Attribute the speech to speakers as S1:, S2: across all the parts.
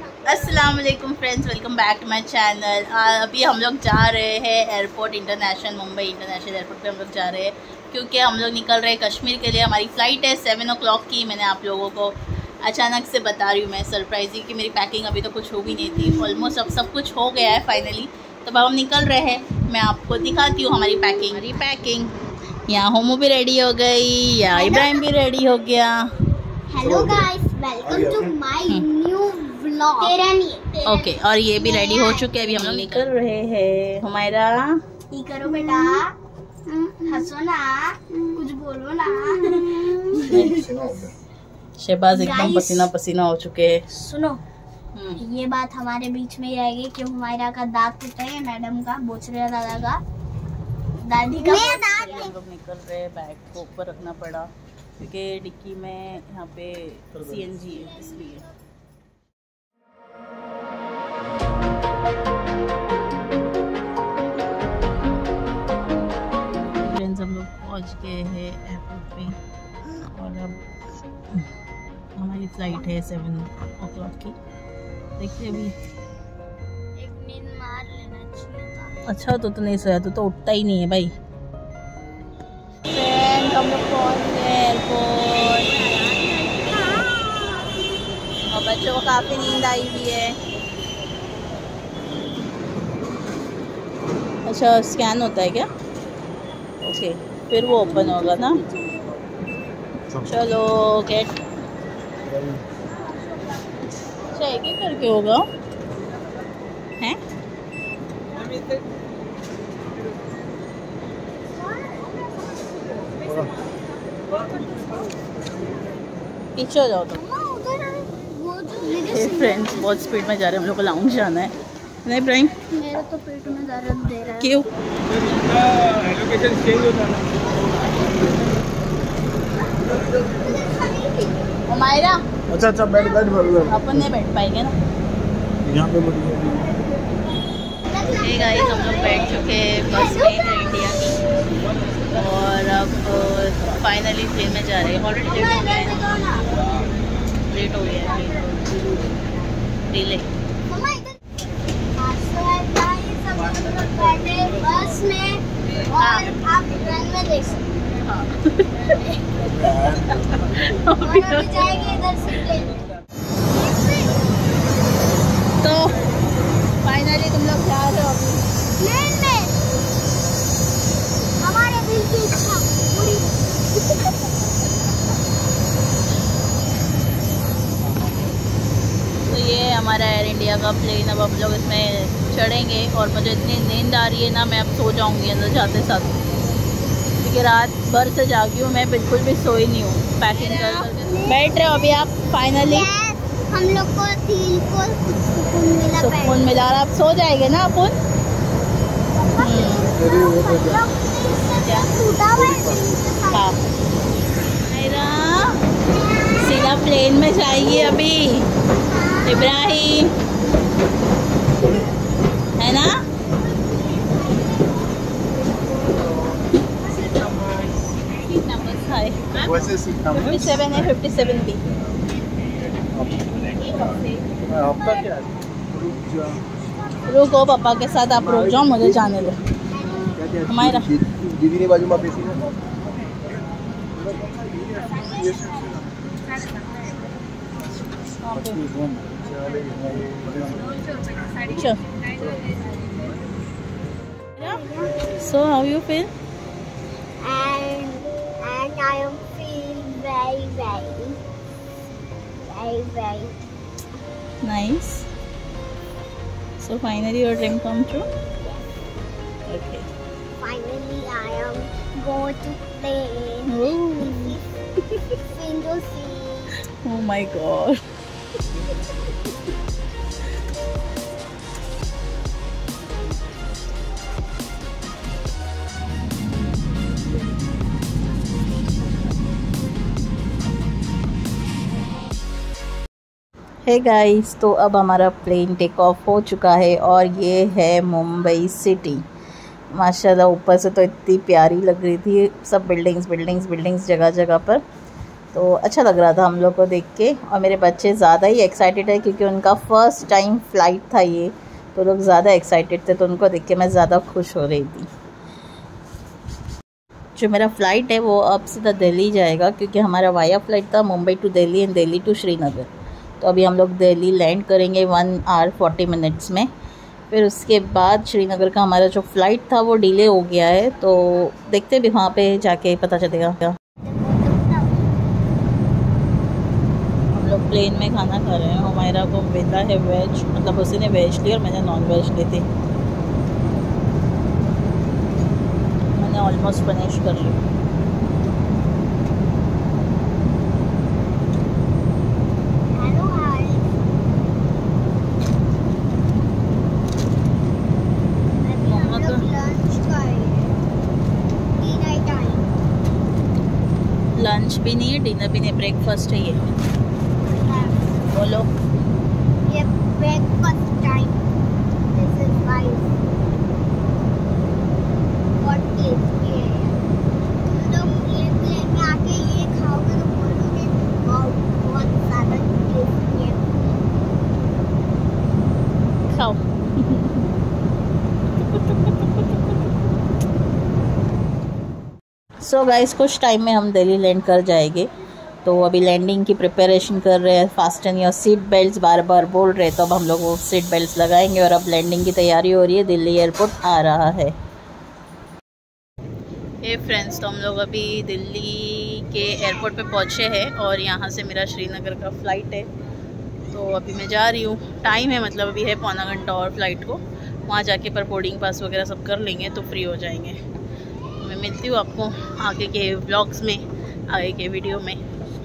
S1: अस्सलाम वालेकुम friends, welcome back to my channel. अभी हम लोग जा रहे हैं airport international, Mumbai international airport पे हम लोग जा रहे हैं क्योंकि हम लोग निकल रहे हैं कश्मीर के लिए। हमारी फ़्लाइट है 7 o'clock की। मैंने आप लोगों को अचानक से बता रही हूँ, मैं सरप्राइज ही कि मेरी पैकिंग अभी तो कुछ हो भी नहीं थी। ऑलमोस्ट अब सब कुछ हो गया है फाइनली, तो अब हम निकल रहे हैं। मैं आपको दिखाती हूँ हमारी पैकिंग। यहाँ होमो भी रेडी हो गई, यहाँ इब्राहिम भी रेडी हो गया।
S2: Hello guys, welcome to my new vlog.
S1: Okay, और ये भी रेडी हो चुके हैं। अभी हम लोग निकल रहे हैं। हुमायरा
S2: ये करो बेटा, हंसो ना, कुछ बोलो ना।
S1: शहबाज एकदम पसीना पसीना हो चुके हैं।
S2: सुनो, ये बात हमारे बीच में ही रहेगी कि हुमायरा का दांत टूटा है, मैडम का, बोचरे दादा का, दादी का।
S1: हम लोग निकल रहे हैं। बैग को ऊपर रखना पड़ा क्योंकि डिक्की में यहाँ पे CNG है, इसलिए। फ्रेंड्स, हम लोग पहुँच गए हैं एयरपोर्ट पे और अब हमारी फ़्लाइट है 7 o'clock की। देखते अभी
S2: एक नींद मार लेना चाहिए था।
S1: अच्छा, तो नहीं सोया तो उठता ही नहीं है भाई। फ्रेंड्स, हम लोग पहुँच गए एयरपोर्ट और बच्चों को काफ़ी नींद आई हुई है। अच्छा, स्कैन होता है क्या? ओके, फिर वो ओपन होगा ना। चलो गेट, अच्छा एक एक करके होगा हैं? पीछे हो जाओ तो। फ्रेंड्स, बहुत स्पीड में जा रहे हैं, हम लोग को लाउंज जाना है। नहीं इब्राहिम,
S2: मेरा तो पेट में दर्द दे रहा है।
S1: क्यों?
S3: लोकेशन चेंज होता है।
S1: हुमायरा,
S3: अच्छा बैठ
S1: अपन नहीं बैठ पाएंगे ना
S3: यहाँ पे।
S1: हे गाइस, हम लोग बैठ चुके हैं बस में एयर इंडिया की और अब फाइनली प्लेन में जा रहे हैं। ऑलरेडी लेट हो गया है, डिले।
S2: बस में और आप ट्रेन में देख सकते हैं।
S1: हाँ।
S2: और अभी जाएंगे इधर से प्लेन में।
S1: तो फाइनली तुम लोग जा रहे हो अभी
S2: प्लेन में। हमारे दिल की इच्छा पूरी।
S1: तो ये हमारा एयर इंडिया का प्लेन। अब हम लोग इसमें चढ़ेंगे और मुझे इतनी नींद आ रही है ना, मैं अब सो जाऊंगी अंदर जाते साथ, क्योंकि रात भर से जागी हूँ मैं, बिल्कुल भी सोई नहीं हूँ। पैकिंग कर बैठ रहे हो अभी आप फाइनली।
S2: हम लोग को दिल को सुकून मिला।
S1: और आप सो जाएंगे ना अपन। हाँ, सीधा प्लेन में जाएगी अभी इब्राहिम, है ना? सीट नंबर है 57 है, 57B।
S3: आपका क्या?
S1: रुको, पापा के साथ आप रुक जाओ, मुझे जाने दो। हमारा
S3: दीदी ने बाजू में बेसी है।
S1: So how you feel?
S2: And I am feel very
S1: Nice. So finally your dream come true. Okay.
S2: finally I am go to plane. Window seat.
S1: Oh my god. Hey guys, तो अब हमारा प्लेन टेक ऑफ हो चुका है और ये है Mumbai city. माशाल्लाह ऊपर से तो इतनी प्यारी लग रही थी, सब बिल्डिंग्स जगह जगह पर। तो अच्छा लग रहा था हम लोग को देख के। और मेरे बच्चे ज़्यादा ही एक्साइटेड है क्योंकि उनका फ़र्स्ट टाइम फ़्लाइट था ये, तो लोग ज़्यादा एक्साइटेड थे, तो उनको देख के मैं ज़्यादा खुश हो रही थी। जो मेरा फ़्लाइट है वो अब सीधा दिल्ली जाएगा क्योंकि हमारा वाया फ़्लाइट था Mumbai to Delhi and Delhi to Srinagar. तो अभी हम लोग दिल्ली लैंड करेंगे 1 आवर 40 मिनट्स में। फिर उसके बाद श्रीनगर का हमारा जो फ़्लाइट था वो डिले हो गया है, तो देखते भी वहाँ पे जाके पता चलेगा। हम लोग प्लेन में खाना खा रहे हैं। हुमायरा को मिला है वेज, मतलब उसी ने वेज ली और मैंने नॉन वेज ली थी। मैंने ऑलमोस्ट फिनिश कर ली। लंच भी नहीं है, डिनर भी नहीं, ब्रेकफास्ट है ये। बोलो।
S2: ये breakfast time. This is nice. What tasty है। तुम लोग ये प्लेन में आके ये खाओगे तो बोलोगे वाओ बहुत ज़्यादा टेस्टी है।
S1: खाओ। सो गाइस कुछ टाइम में हम दिल्ली लैंड कर जाएंगे, तो अभी लैंडिंग की प्रिपरेशन कर रहे हैं। फास्टन योर सीट बेल्ट्स बार बार बोल रहे, तो अब हम लोग वो सीट बेल्ट्स लगाएंगे और अब लैंडिंग की तैयारी हो रही है। दिल्ली एयरपोर्ट आ रहा है। हे फ्रेंड्स, तो हम लोग अभी दिल्ली के एयरपोर्ट पे पहुँचे हैं और यहाँ से मेरा श्रीनगर का फ़्लाइट है। तो अभी मैं जा रही हूँ, टाइम है, मतलब अभी है पौना घंटा और फ़्लाइट को। वहाँ जाके पर बोर्डिंग पास वगैरह सब कर लेंगे तो फ्री हो जाएंगे। मैं मिलती हूँ आपको आगे के व्लॉग्स में, आगे के वीडियो में।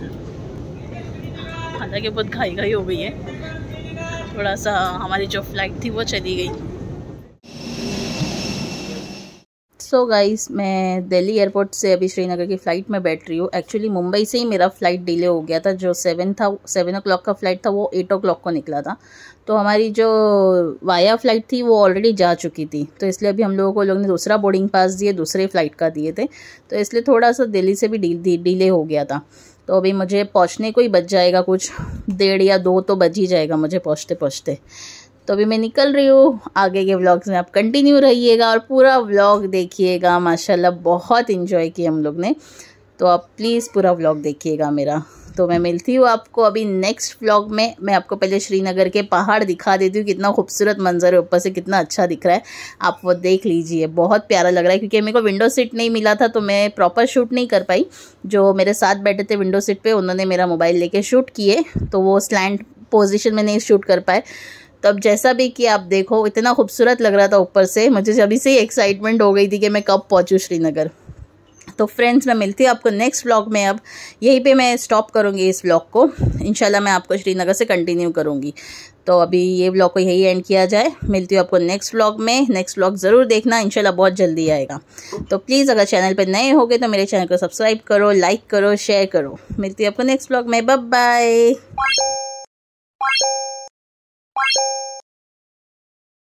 S1: हालांकि बहुत घाई हो गई है, थोड़ा सा हमारी जो फ़्लाइट थी वो चली गई। सो गाइस, मैं दिल्ली एयरपोर्ट से अभी श्रीनगर की फ़्लाइट में बैठ रही हूँ। एक्चुअली मुंबई से ही मेरा फ़्लाइट डिले हो गया था। जो 7 o'clock का फ़्लाइट था वो 8 o'clock को निकला था। तो हमारी जो वाया फ़्लाइट थी वो ऑलरेडी जा चुकी थी, तो इसलिए अभी हम लोग ने दूसरा बोर्डिंग पास दिए, दूसरे फ़्लाइट का दिए थे, तो इसलिए थोड़ा सा दिल्ली से भी डिले हो गया था। तो अभी मुझे पहुँचने को ही बच जाएगा, कुछ 1:30 या 2 तो बज ही जाएगा मुझे पहुँचते। तो अभी मैं निकल रही हूँ। आगे के व्लॉग्स में आप कंटिन्यू रहिएगा और पूरा व्लॉग देखिएगा। माशाल्लाह बहुत इन्जॉय किया हम लोग ने, तो आप प्लीज़ पूरा व्लॉग देखिएगा मेरा। तो मैं मिलती हूँ आपको अभी नेक्स्ट व्लॉग में। मैं आपको पहले श्रीनगर के पहाड़ दिखा देती हूँ, कितना खूबसूरत मंजर है, ऊपर से कितना अच्छा दिख रहा है, आप वो देख लीजिए। बहुत प्यारा लग रहा है क्योंकि मेरे को विंडो सीट नहीं मिला था तो मैं प्रॉपर शूट नहीं कर पाई। जो मेरे साथ बैठे थे विंडो सीट पे, उन्होंने मेरा मोबाइल लेके शूट किए, तो वो स्लैंट पोजीशन में नहीं शूट कर पाए। तो अब जैसा भी कि आप देखो, इतना खूबसूरत लग रहा था ऊपर से, मुझे अभी से ही एक्साइटमेंट हो गई थी कि मैं कब पहुंचूं श्रीनगर। तो फ्रेंड्स, मैं मिलती हूँ आपको नेक्स्ट व्लॉग में। अब यहीं पे मैं स्टॉप करूँगी इस व्लॉग को, इंशाल्लाह मैं आपको श्रीनगर से कंटिन्यू करूँगी। तो अभी ये व्लॉग को यही एंड किया जाए। मिलती हूँ आपको नेक्स्ट व्लॉग में। नेक्स्ट व्लॉग ज़रूर देखना, इंशाल्लाह बहुत जल्दी आएगा। तो प्लीज़ अगर चैनल पर नए हो गए तो मेरे चैनल को सब्सक्राइब करो, लाइक करो, शेयर करो। मिलती हूँ आपको नेक्स्ट व्लॉग में। Bye bye.